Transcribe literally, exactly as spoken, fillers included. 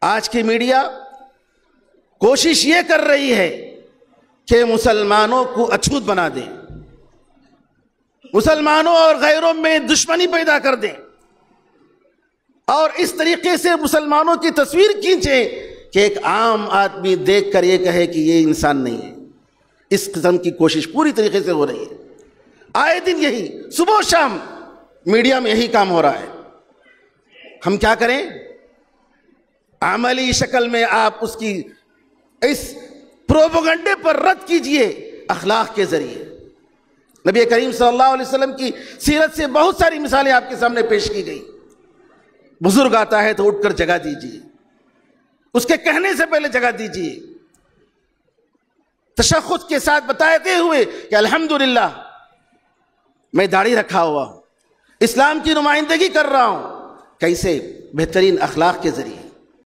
آج کی میڈیا کوشش یہ کر رہی ہے کہ مسلمانوں کو اچھوت بنا دیں، مسلمانوں اور غیروں میں دشمنی پیدا کر دیں، اور اس طریقے سے مسلمانوں کی تصویر کھینچیں کہ ایک عام آدمی دیکھ کر یہ کہے کہ یہ انسان نہیں ہے۔ اس قسم کی کوشش پوری طریقے سے ہو رہی ہے، آئے دن یہی، صبح و شام میڈیا میں یہی کام ہو رہا ہے۔ ہم کیا کریں؟ عملی شکل میں آپ اس کی اس پروپیگنڈے پر رد کیجئے اخلاق کے ذریعے۔ نبی کریم صلی اللہ علیہ وسلم کی سیرت سے بہت ساری مثالیں آپ کے سامنے پیش کی گئی۔ بزرگ آتا ہے تو اٹھ کر جگہ دیجئے، اس کے کہنے سے پہلے جگہ دیجئے، تشخص کے ساتھ بتاتے ہوئے کہ الحمدللہ میں داڑھی رکھا ہوا ہوں، اسلام کی نمائندگی کر رہا ہوں۔ کیسے؟ بہترین اخلاق کے ذریعے۔